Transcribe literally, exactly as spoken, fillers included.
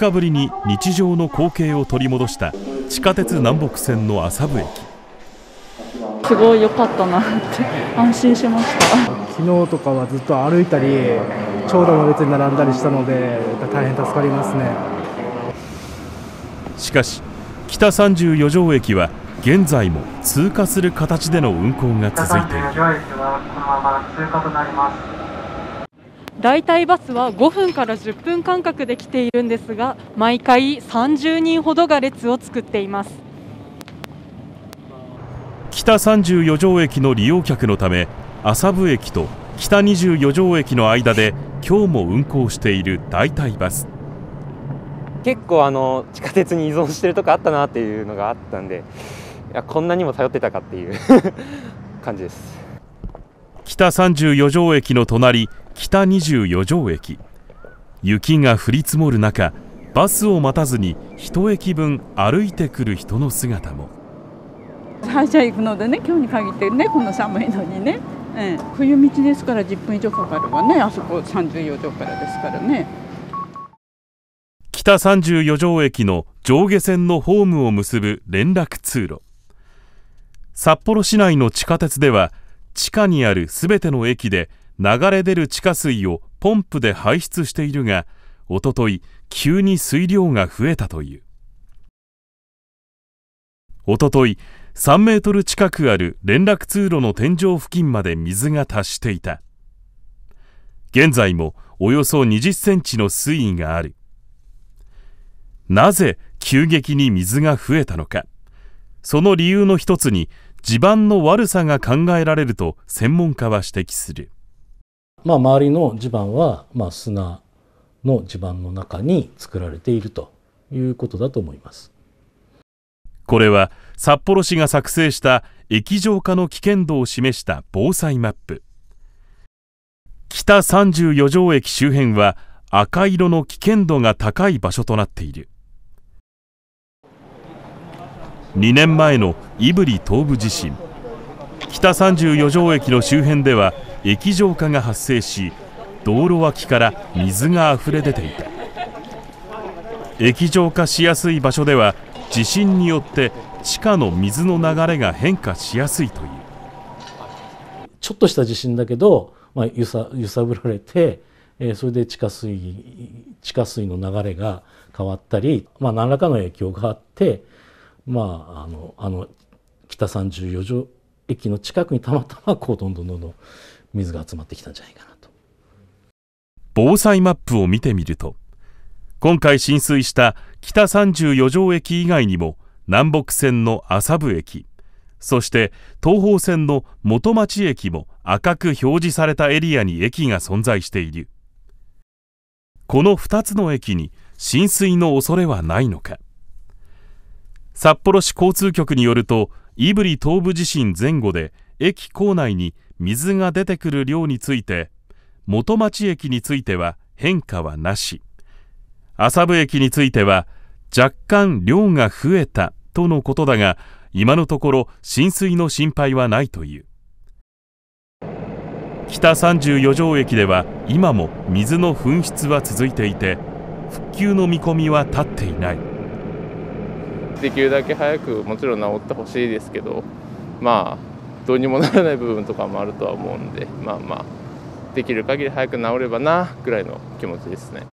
日ぶりに日常の光景を取り戻した地下鉄南北線の麻布駅。 すごい良かったなって安心しました。 昨日とかはずっと歩いたり長蛇の列に並んだりしたので大変助かりますね。 しかし北さんじゅうよ条駅は現在も通過する形での運行が続いている。 代替バスはごふんからじゅっぷん間隔で来ているんですが、毎回さんじゅうにんほどが列を作っています。 北さんじゅうよ条駅の利用客のため、麻布駅と北にじゅうよ条駅の間で今日も運行している代替バス。 結構あの地下鉄に依存してるとこあったなっていうのがあったんで、いやこんなにも頼ってたかっていう感じです。 北さんじゅうよ条駅の隣、北にじゅうよ条駅。雪が降り積もる中、バスを待たずに一駅分歩いてくる人の姿も。 会社行くのでね、今日に限ってね、この寒いのにね、ええ、冬道ですからじゅっぷん以上かかるわね。あそこさんじゅうよ条からですからね。 北さんじゅうよ条駅の上下線のホームを結ぶ連絡通路。札幌市内の地下鉄では、地下にあるすべての駅で流れ出る地下水をポンプで排出しているが、おととい急に水量が増えたという。おとといさんメートル近くある連絡通路の天井付近まで水が達していた。現在もおよそにじゅっセンチの水位がある。なぜ急激に水が増えたのか。その理由の一つに地盤の悪さが考えられると専門家は指摘する。 まあ、周りの地盤は、まあ、砂の地盤の中に作られているということだと思います。 これは札幌市が作成した液状化の危険度を示した防災マップ。北さんじゅうよ条駅周辺は赤色の危険度が高い場所となっている。にねんまえの胆振東部地震、北さんじゅうよ条駅の周辺では液状化が発生し、道路脇から水があふれ出ていた。液状化しやすい場所では地震によって地下の水の流れが変化しやすいという。 ちょっとした地震だけど、まあ、揺さ、揺さぶられて、えー、それで地下水地下水の流れが変わったり、まあ、何らかの影響があって、まあ、あのあの北さんじゅうよ条駅の近くにたまたまこうどんどんどんどん水が集まってきたんじゃないかなと。 防災マップを見てみると、今回浸水した北さんじゅうよ条駅以外にも南北線の麻布駅、そして東方線の元町駅も赤く表示されたエリアに駅が存在している。このふたつの駅に浸水の恐れはないのか。札幌市交通局によると、胆振東部地震前後で駅構内に水が出てくる量について、元町駅については変化はなし、麻布駅については若干量が増えたとのことだが、今のところ浸水の心配はないという。北さんじゅうよ条駅では今も水の噴出は続いていて、復旧の見込みは立っていない。 できるだけ早くもちろん治ってほしいですけど、まあどうにもならない部分とかもあるとは思うんで、まあまあできる限り早く治ればなぐらいの気持ちですね。